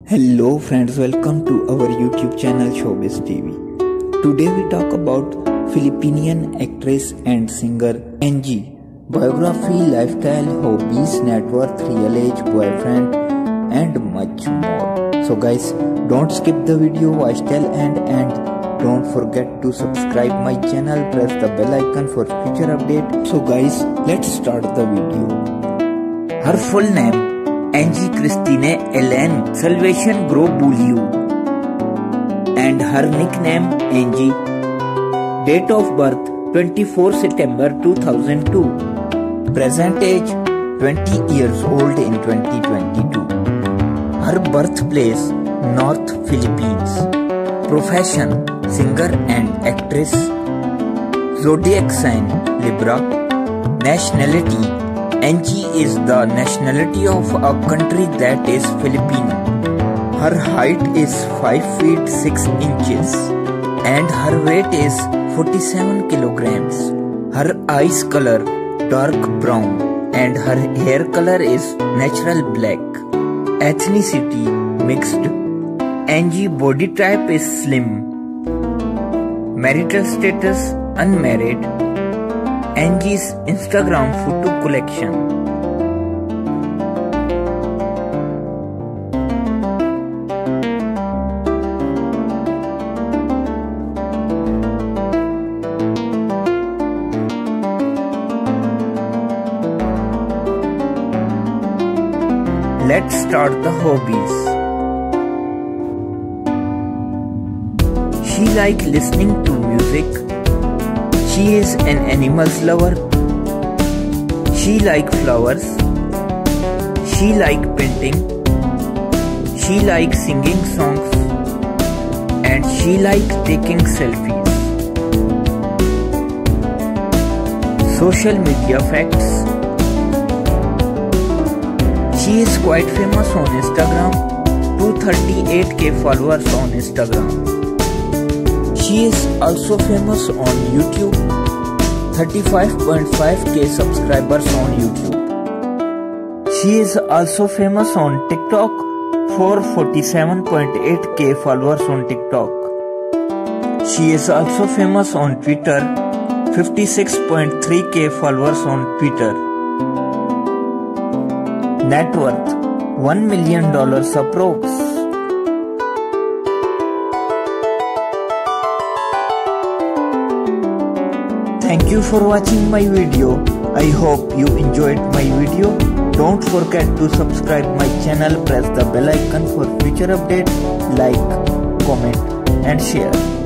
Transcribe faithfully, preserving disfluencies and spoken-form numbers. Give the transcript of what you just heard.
Hello friends, welcome to our YouTube channel Showbiz T V. Today we talk about Filipinian actress and singer Angie. Biography, lifestyle, hobbies, net worth, real age, boyfriend and much more. So guys, don't skip the video, watch till end and don't forget to subscribe my channel, press the bell icon for future update. So guys, let's start the video. Her full name Angie Christine Ellen Salvation Grow Beaulieu and her nickname Angie. Date of birth twenty-fourth September two thousand two. Present age twenty years old in twenty twenty-two. Her birthplace North Philippines. Profession singer and actress. Zodiac sign Libra. Nationality Angie is the nationality of a country that is Filipino. Her height is five feet six inches and her weight is forty-seven kilograms. Her eyes color dark brown and her hair color is natural black. Ethnicity mixed. Angie body type is slim. Marital status unmarried. Angie's Instagram photo collection. Let's start the hobbies. She likes listening to music. She is an animals lover. She like flowers. She like painting. She like singing songs. And she like taking selfies. Social media facts. She is quite famous on Instagram. two hundred thirty-eight K followers on Instagram. She is also famous on YouTube, thirty-five point five K subscribers on YouTube. She is also famous on TikTok, four hundred forty-seven point eight K followers on TikTok. She is also famous on Twitter, fifty-six point three K followers on Twitter. Net worth one million dollars approx. Thank you for watching my video. I hope you enjoyed my video. Don't forget to subscribe my channel, press the bell icon for future updates, like, comment and share.